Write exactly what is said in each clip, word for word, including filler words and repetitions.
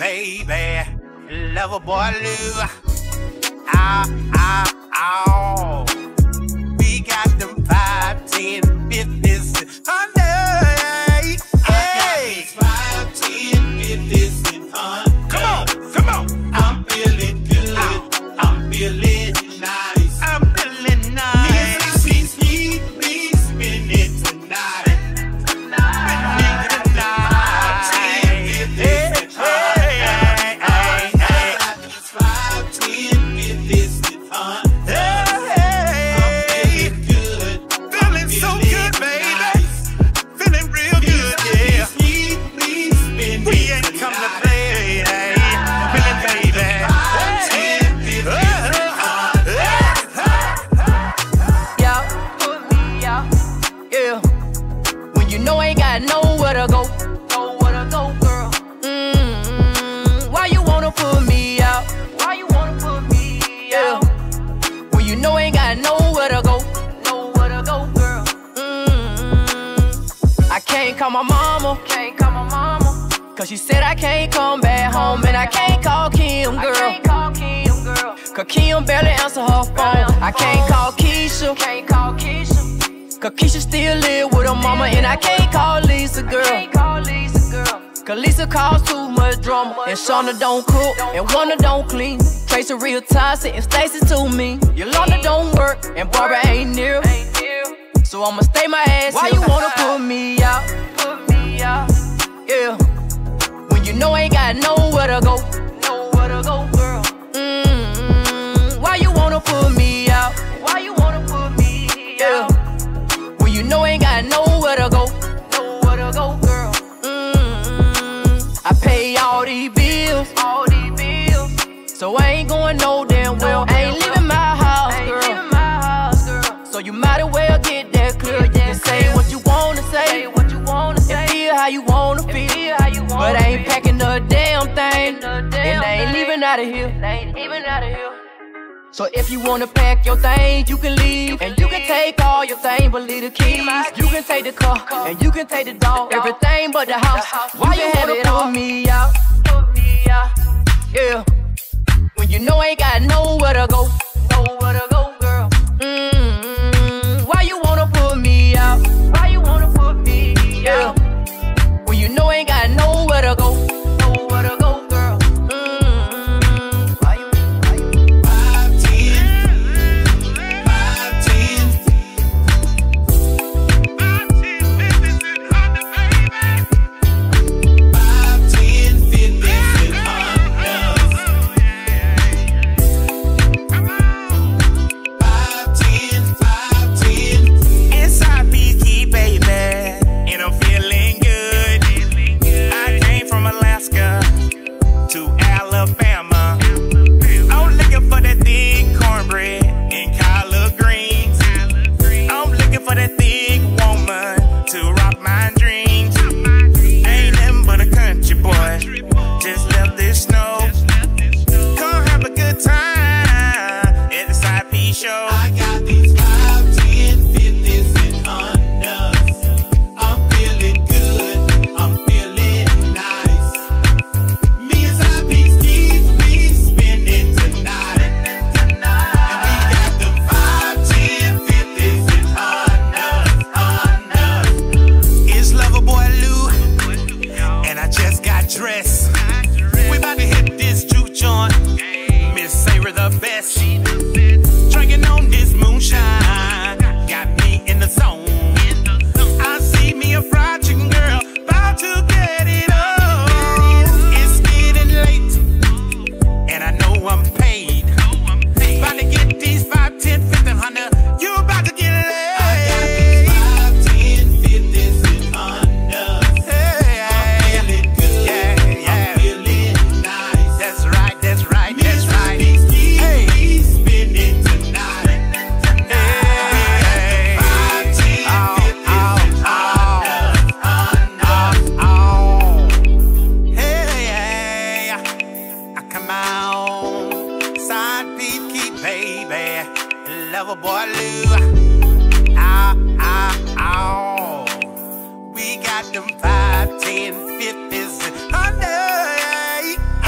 baby. Lover boy Lou. Ow, ow, ow. We got them five, ten, fifties, and hundreds. Hey, five, ten, fifties, and hundreds. Come on, come on. I'm feeling good. Ow. I'm feeling nice. I'm feeling nice. Yes, we sleep, we spend it tonight. Call my mama, can't call my mama, cause she said I can't come back home. And I can't call Kim, girl, I can't call Kim, girl, cause Kim barely answer her phone. I can't call Keisha, can't call Keisha, cause Keisha still live with her mama. And I can't call Lisa, girl, I can't call Lisa, girl, cause Lisa cause too much drama. And Shauna don't cook, and Wanda don't clean. Tracy real toxic, and Stacy too mean. Yolanda don't work, and Barbara ain't near. So I'ma stay my ass. Why here. You wanna put me out? Put me out. Yeah. When you know I ain't got nowhere to go. Nowhere to go, girl. Mm-hmm. Why you wanna put me out? Why you wanna put me out? Yeah. When you know I ain't got nowhere to go. Nowhere to go, girl. Mm-hmm. I pay all these bills. All these bills. So I ain't going no damn well. I ain't leaving my house, girl. So you might as well get that clear. You can say what you wanna say, what you wanna say, and feel how you wanna feel. But I ain't packing a damn thing, and I ain't leaving out of here. Ain't even out of here. So if you wanna pack your things, you can leave, and you can take all your things, but leave the keys. You can take the car, and you can take the dog, everything but the house. Why you wanna put me out? Put me out. Yeah. When you know I ain't got nowhere to go, nowhere to go, girl. Mm. Why you wanna put me out? Why you wanna put me out? When you know I ain't got nowhere to go. Nowhere to go, girl. Mm-hmm. Why you, why you? five, ten. five, ten. five, ten, fifties, and hundred, baby. five, ten, fifties, and hundreds. Come on. five, ten, five, ten. SidePieceKieth, baby, and I'm feeling good. I came from Alaska to Alabama. I'm looking for that thick cornbread and collard greens. I'm looking for that thick woman to rock my dreams. Ain't nothing but a country boy, just left this snow. Come have a good time at the SidePiece show. I got these five, ten, fifties, and hundreds. I'm feeling good, I'm feeling nice. Me and SidePieceKieth, we spend it tonight. And we got them five, ten, fifties, and hundreds, hundreds. It's Lover Boy Lou, and I just got dressed. We about to hit this juke joint. Miss Sarah the best. Drinking on this moonshine, got me in the zone. I see me a fried chicken girl, about to get it on. It's getting late, and I know I'm paid. About to get these five, ten, fifteen, hundred. You about to get laid. I got these five, ten, fifties, and hundreds. Hey, I'm feeling good. Yeah, yeah. I'm feeling nice. That's right, that's right, that's right. Hey, we spend it tonight. Hey, five, ten, fifties, and hundreds, hundreds. Hey, come on, SidePieceKieth, baby, Lover Boy Lou. Ow, ow, ow. We got them five, ten, fifties, and hundreds.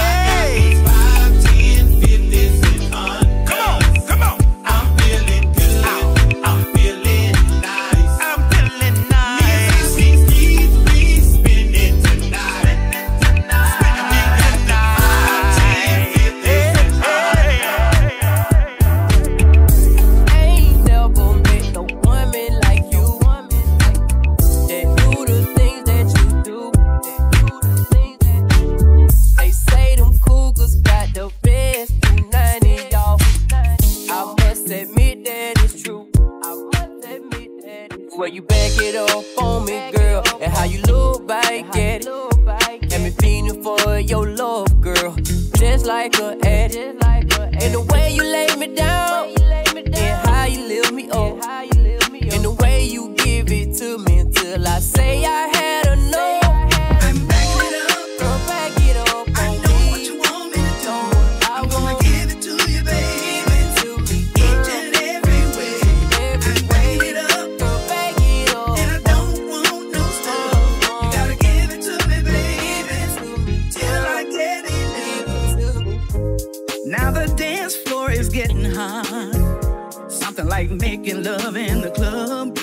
me, girl, and how you look back at it. Got me feeling for your love, girl, just like an addict. And the way you lay me down, and how you lift me up, and the way you give it to me until I say I had enough. I'm backing it up, Girl, back it up I on know me. what you want me to do. I I'm gonna want give it to you, baby. give it to me, Each girl, and every way. every I'm way. backing it up, Girl, back it up. and I don't want no stuff. You gotta give it to me, baby, till I get enough. Now the dance floor is getting hot. Something like making love in the club.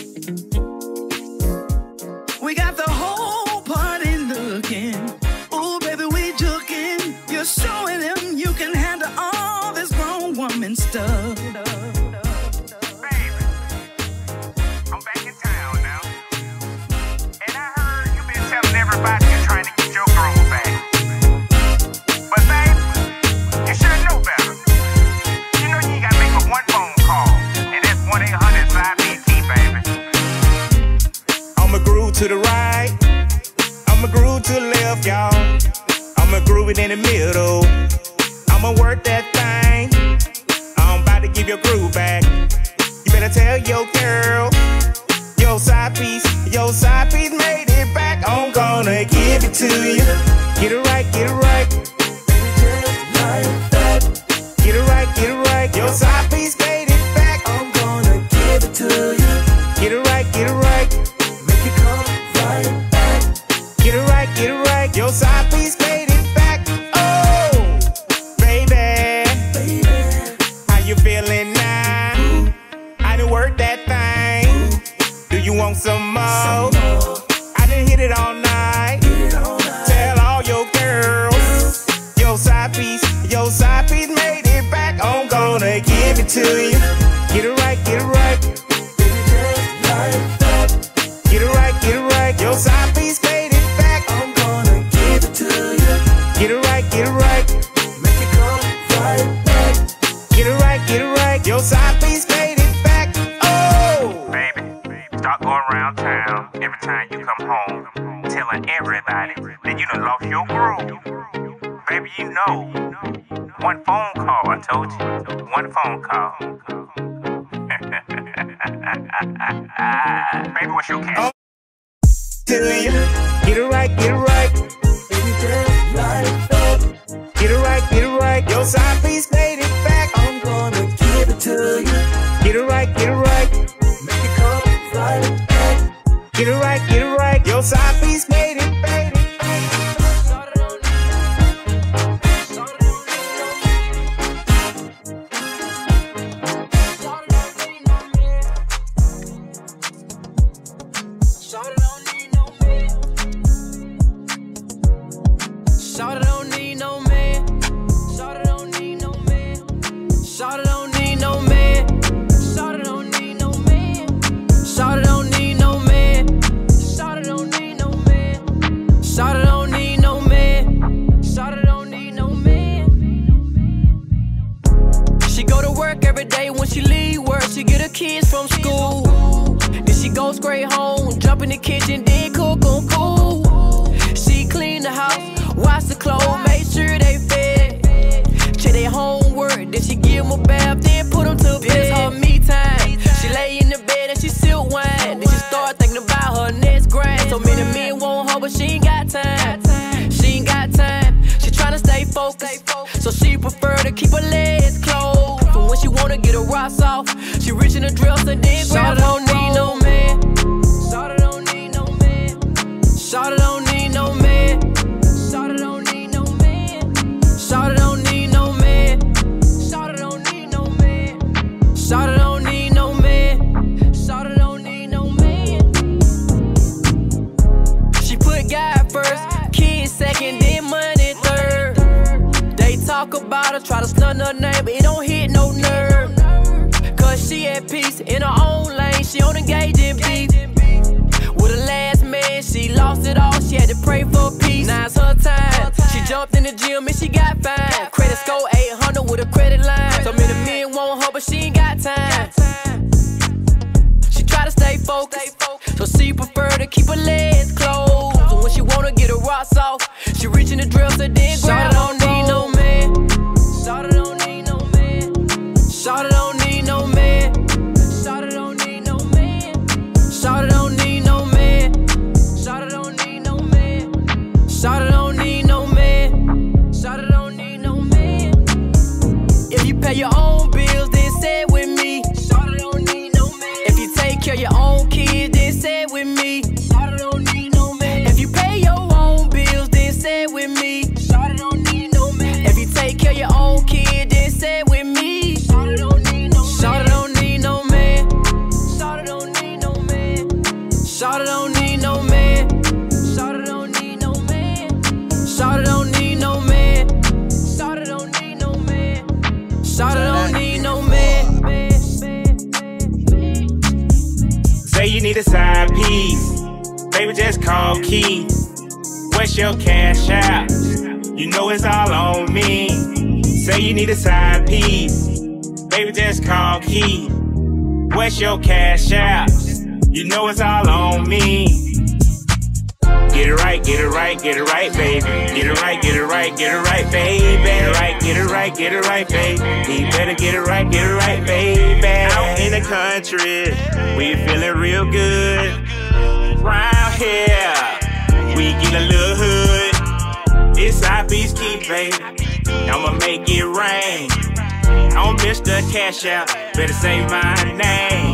We got the whole party looking. Ooh, baby, we juking. You're showing them you can handle all this grown woman stuff. Baby, I'm back in town now. And I heard you been telling everybody you're trying to get your groove back. But baby, you should know better. You know you ain't gotta make but one phone call. And that's one eight hundred side P K, baby. I'ma groove to the right. I'ma groove to the left, y'all. I'ma groove it in the middle. I'ma work that thing. I'm about to give your groove back. You better tell your girl, your side piece, your side piece made it back. I'm gonna give it to you. Get it right, get it right. Get it right, get it right. Your side piece made it back. I'm gonna give it to you. Get it right, get it right. Make it come right back. Get it right, get it right. Your side piece made it back. Oh, baby, Baby, how you feeling now? I done worked that thing. Do you want some more? I done hit it all night. get on that. Tell all your girls, your side piece, your side piece made it back. I'm gonna give it to you. Get it right, get it right. Baby, just like that. Get it right, get it right. Your side piece made it back. I'm gonna give it to you. Get it right, get it right. Make it come right back. Get it right, get it right. Your side piece made it back. Oh, baby, start going around town every time you come home, telling everybody that you done lost your groove. Baby, you know, one phone call, I told you, one phone call. Baby, what's your cash? To you. Get it right, get it right. Baby, just like that. Get it right, get it right. Your side piece made it back. I'm gonna give it to you. Get it right, get it right. Make it come right back. Get it right, get it right. Your side piece made it, made it. Shawty don't need no man. Shawty don't need no man. Shawty don't need no man. Shawty don't need no man. Shawty don't need no man. Shawty don't need no man. Shawty don't need no man. Shawty don't need no man. She go to work every day. When she leave work, she get her kids from school. Then she go straight home, jump in the kitchen, then cook on cool. She clean the house, wash the clothes, make sure they fed. Check their homework, then she give them a bath, then put them to bed. This her me time. She lay in the bed and she sip wine. Then she start thinking about her next grind. So many men want her, but she ain't got time. She ain't got time. She tryna stay focused, so she prefer to keep her legs closed. So when she wanna get her rocks off, she reach in the dresser, then grab her. Don't need no man. Shawty don't need no man. Shawty don't need no man. Shawty don't need no man. Shawty don't need no man. Shawty don't need no man. Shawty don't need no man. Shawty don't need no man. She put God first, kids second, then money third. They talk about her, try to stun her name, but it don't hit no nerve. Cause she at peace in her own lane, she don't engage in beef. With her last man, she lost it all, she had to pray for peace. Now it's her time. She jumped in the gym and she got fine. Credit score eight hundred with a credit line. So many men want her, but she ain't got time. She try to stay focused, so she prefer to keep her the dresser, then grab on need no man. Shawty don't need no man. Shawty don't need no man. Shawty don't need no man. Shawty don't need no man. Shawty don't need no man. Shawty don't need no man. Shawty don't need no man. If you pay your own bills, then say it with me. Shawty don't need no man. If you take care of your own kids, then say it with me. Shawty don't need no man. If you pay your own bills, then say it with me. Shawty don't need no man. If you take care of your own kids, then say it with me. Shawty don't need no man. Shawty don't need no man. Shawty don't need no man. Shawty don't need no man. Shawty don't need no man. Shawty don't need no man. Shawty don't need no man. Shawty don't need no man. Say you need a side piece, baby, just call Keith. What's your cash out? You know it's all on me. Say you need a side piece, baby, just call Keith. What's your cash out? You know it's all on me. Get it right, get it right, get it right, baby. Get it right, get it right, get it right, baby. Get it right, get it right, get it right, baby. He better get it right, get it right, baby. Out in the country, we feeling real good. Round here, we get a little hood. It's SidePieceKieth, baby. I'ma make it rain. I'm Mister Cash Out, better say my name.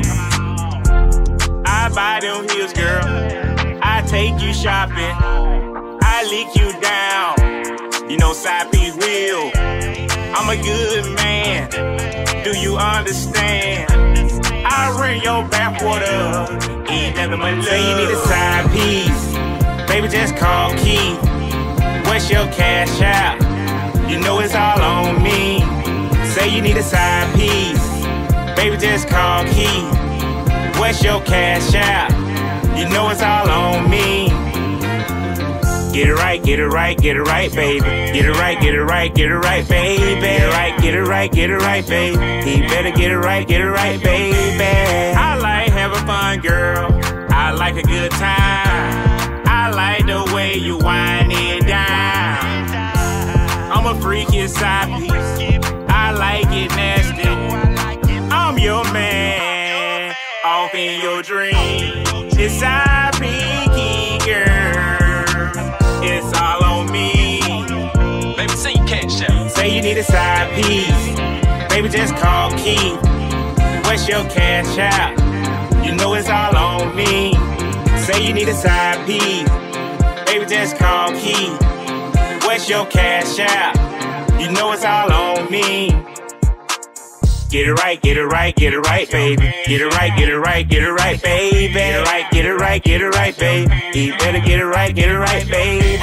I buy them heels, girl. I take you shopping. I lick you down. You know SidePiece will. I'm a good man. Do you understand? I ring your backwater. Ain't nothing but love. Say you need a side piece, baby, just call Keith. What's your cash out? You know it's all on me. Say you need a side piece, baby, just call Keith. What's your cash out? You know it's all on me. Get it right, get it right, get it right, baby. Get it right, get it right, get it right, baby. Get it right, get it right, get it right, baby. He better get it right, get it right, baby. I like having fun, girl. I like a good time. I like the way you wind it down. I'm a freaky side piece. I like it nasty. I'm your man, off in your dreams. It's SidePieceKieth, girl. It's all on me. Baby, say you can't shout. Say you need a side piece, baby, just call Keith. What's your cash out? You know it's all on me. Say you need a side piece, baby, just call Keith. What's your cash out? You know it's all on me. Get it right, get it right, get it right, baby. Get it right, get it right, get it right, baby. Get it right, get it right, get it right, baby. He better get it right, get it right, baby.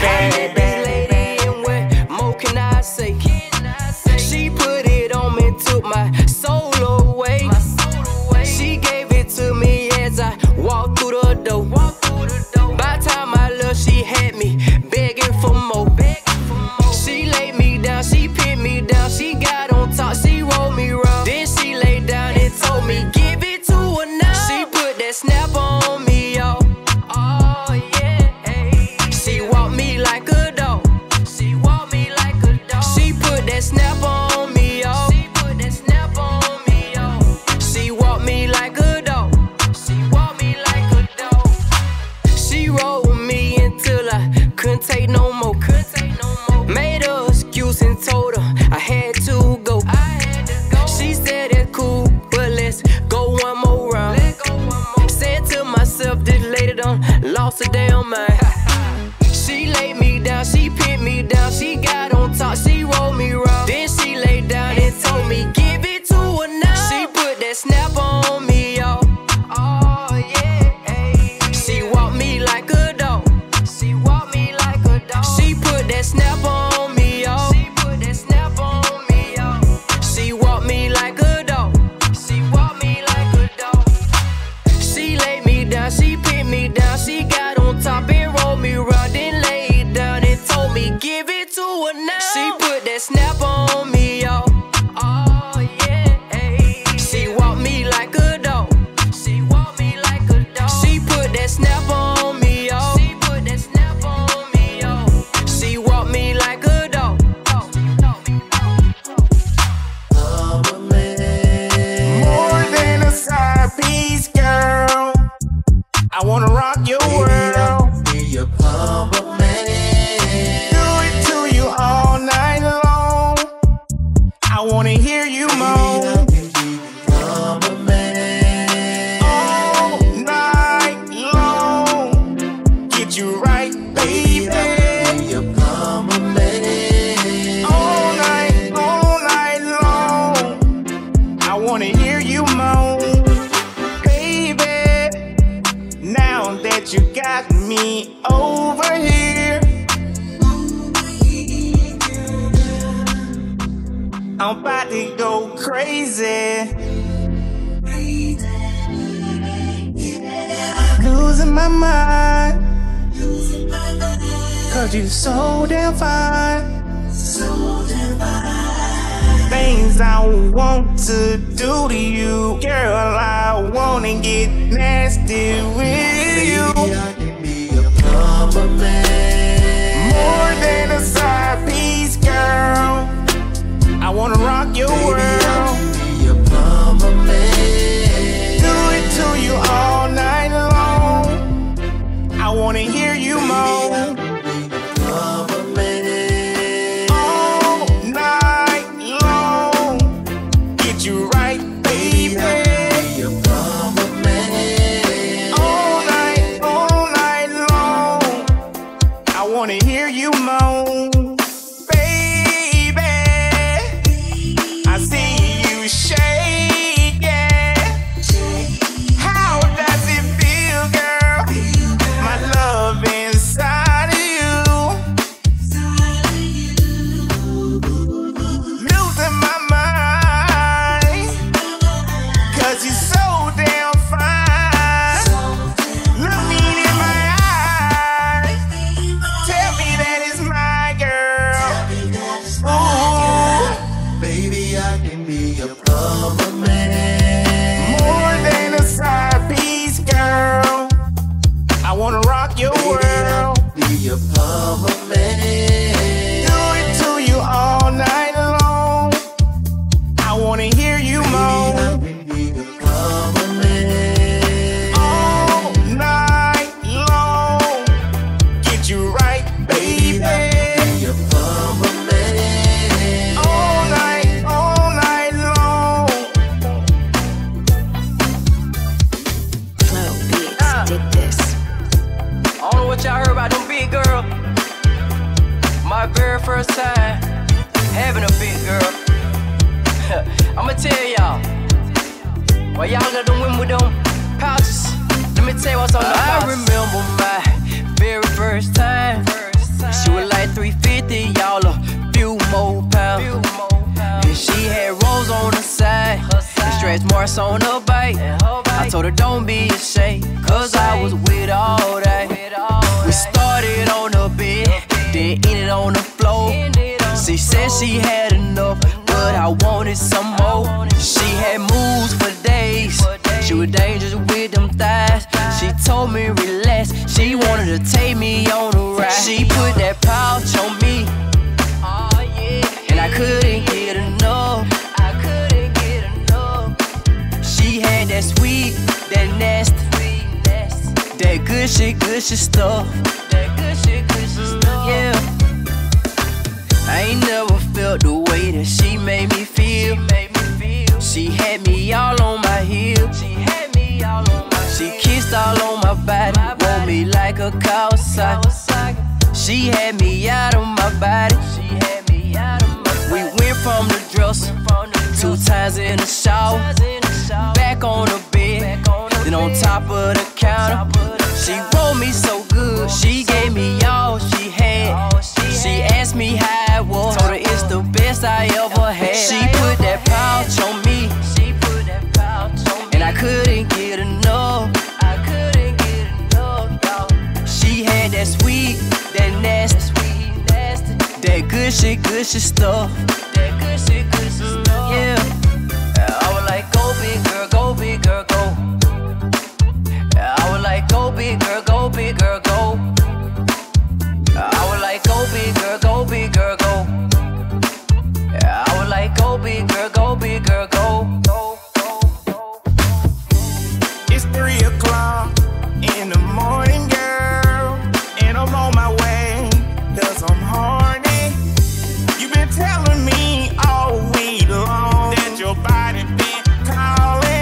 What more can I say? She put it on me, took my soul away. She gave it to me as I walked through the door. By the time I left, she had me begging for more. She laid me down, she pinned me down, she got on top, she rolled me round. Then she laid down and told me, give it to her now. She put that snap on me, yo. Oh yeah. She walked me like a dog. She walked me like a dog. She put that snap on me, yo. She put that snap on me, yo. She walked me like a dog. She walked me like a dog. She rolled me until I couldn't take no more. Couldn't take no more. Made her excuse and told her I had to go. I had to go. She said it's cool, but let's go one more round. Let's go one more. Said to myself, this lady done lost her damn mind. She laid me down, she pinned me down, she got on top, she rolled me round. Then she laid down and told me, give it to her now. She put that snap on me, yo. Oh yeah. She walked me like a dog. She walked me like a dog. She put that snap on me, yo. She put that snap on me, yo. She walked me like a dog. She walked me like a dog. She laid me down, she pinned me down, she got on top and rolled me round. Then laid down and told me, give it to her now. She put that snap on me, yo. Oh me over here. I'm about to go crazy. Losing my mind. Cause you so damn fine. Things I want to do to you, girl, I wanna get nasty with you. Baby, I can be a plumber man. More than a side piece, girl. I wanna rock your Baby, world. I can be a plumber man. Do it to you all night long. I wanna hear you moan. Plumber man. All night long. Get you right, baby. Baby, I can be a plumber man. All night, all night long. I wanna hear you moan. Baby, I see you shaking. How does it feel, girl? My love inside of you. Losing my mind. Cause you're so damn fine. Look me in my eyes. Tell me that it's my girl. Ooh. Baby, I can be a plumber man. More than a side piece, girl. I wanna rock your world. Be a plumber man. Do it to you all night long. I wanna hear you Baby, I moan. can be a plumber man. All night long. Get you right, Baby, I baby. can be a plumber man. All night, all night long. Flow beats, dig this. I don't know what y'all heard about them big girl. My very first time having a big girl. I'ma tell y'all. While y'all got them women with them pouches, let me tell you what's on the I remember my very first time. She was like three fifty, y'all, a few more pounds. And she had rolls on the side, and stretch marks on her bike. I told her don't be ashamed, cause I was with her all day. We started on the bed, then ended on the floor. She said she had enough, but I wanted some more. She had moves for days, she was dangerous with them thighs. She told me relax, she wanted to take me on a ride. She put that pouch on me, and I couldn't get enough. I couldn't get enough. She had that sweet, that nasty, that good shit, good shit stuff. That good shit, good shit stuff. Yeah. I ain't never felt the way that she made me feel. She had me all on my heels. She had me all on my She kissed all on my body, want me like a Kawasaki. She had me out of my body. She had me out of my body. We went from the dresser, two times in the shower, back on the bed, then on top of the counter. She rolled me so good, she gave me all she had. She asked me how it was, told her it's the best I ever had. She put that pouch on me, and I couldn't get enough. I couldn't get enough, y'all. She had that sweet, that nasty, that good shit, good shit stuff. That good shit, good shit stuff. Yeah. I was like, go big girl, go big girl, go. I was like, go big girl, go big girl, go. I was like, go big girl, go big girl, go. I was like, go big girl, go big girl, go. Go, go, go. It's three o'clock in the morning, girl, and I'm on my way, cause I'm horny. You've been telling me all week long that your body been calling.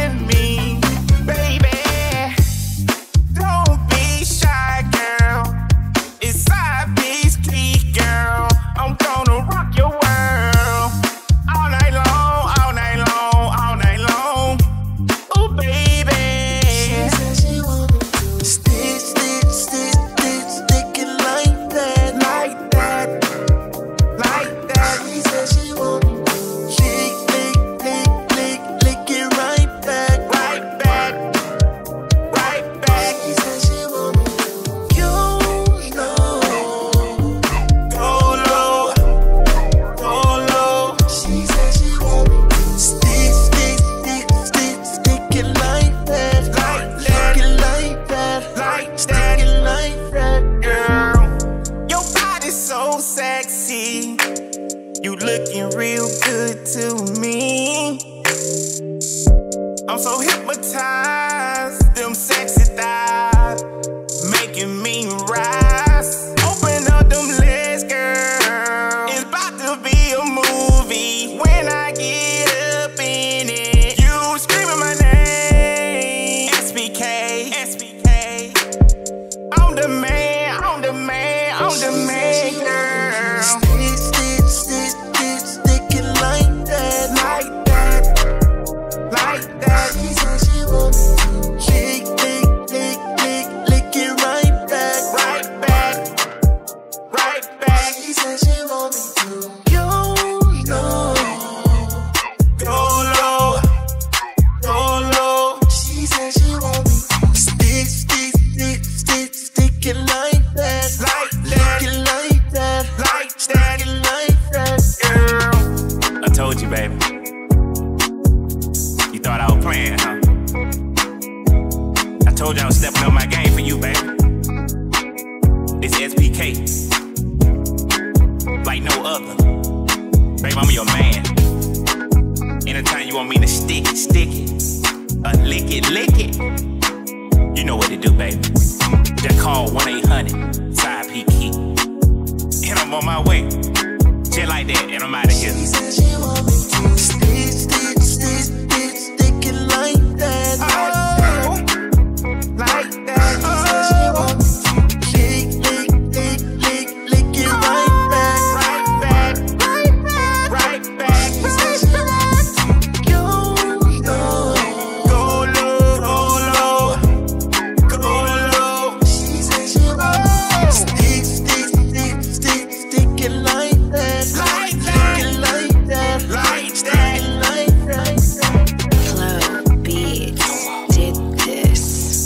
I'm the man, girl. Stick, stick, stick, stick, sticking like that, like that, like that. She said she want me to lick, lick, lick, lick, lick it right back, right back, right back. She said she want me to go low, go low, go low. She said she want me to stick, stick, stick, stick, stick it like that, like that, lick it like that, like that, like that, girl. I told you, baby. You thought I was playing, huh? I told you I was stepping up my game for you, baby. It's S P K, like no other. Baby, I'm your man. Anytime you want me to stick it, stick it, or lick it, lick it, you know what to do, baby. Just call one eight hundred SidePieceKieth, and I'm on my way. Just like that, and I'm out of here. She said she want me to stick, stick, stick, stick, stick it like that, Oh, like that. She said she want me to lick, lick, lick, lick, lick it right back, right back, right back, right back. She said she want me to go low, Go low, go low, go low. she said she want me to stick, stick, stick, stick, stick it like that, Like lick that. it like that, Like stick that. it like that. Club Beats did this.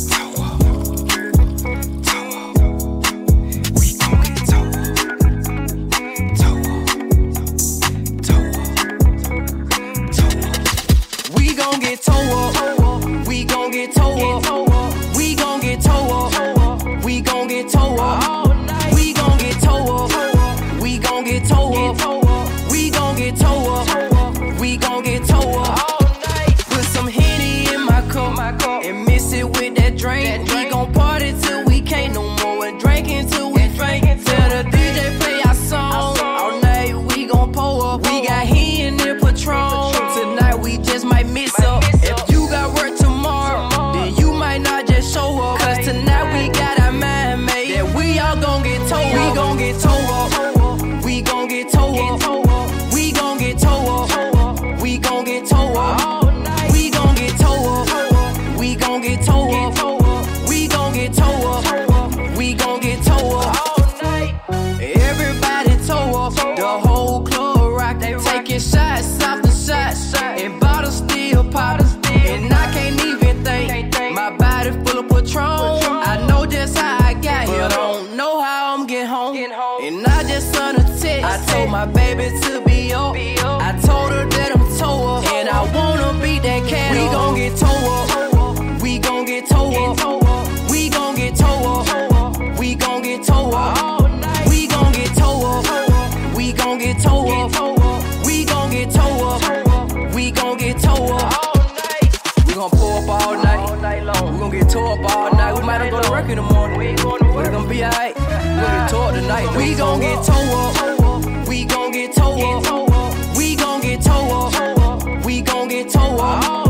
We gon' get toe up. We gon' get toe up. We gon' get toe up. We gon' get toe up. We gon' get toe up. We gon' get toe up. We gon' get toe up. We gon' get toe up. Put some Henny in my cup and mix it with that drink. We gon' party till we can't no more and drink until we drink. Tell the D J play our song all night. We gon' pull up. We got Hen and Patron. Tonight we just might miss up. If you got work tomorrow, then you might not just show up. Cause tonight we got our mind made that we all gon' get toe up. We gon' get toe up. We gon' get toe up. We gon' get toe up. We gon' get toe up. We gon' get toe up. We gon' get toe up. We gon' get toe up. We gon' get toe up. Everybody toe up. The whole club rock. Taking shots off the shots. And bottles still pop. And I can't even think. My body full of Patron. I know just how I got here. But I don't know how I'm getting home. And I just sent a text. I told my baby to be up. I told her that I'm toe up. And I wanna beat that cat. We gon' get toe up. We gon' get toe up. We gon' get toe up. We gon' get toe up. We gon' get toe up. We gon' get toe up. We gon' get toe up. We gon' get toe up. We gon' pull up all night. We gon' get toe up all night. We might not go to work in the morning. We gon' be alright. We gon' get toe up tonight. We gon' get toe up. We gon' get toe up. We gon' get toe up. We gon' get toe up.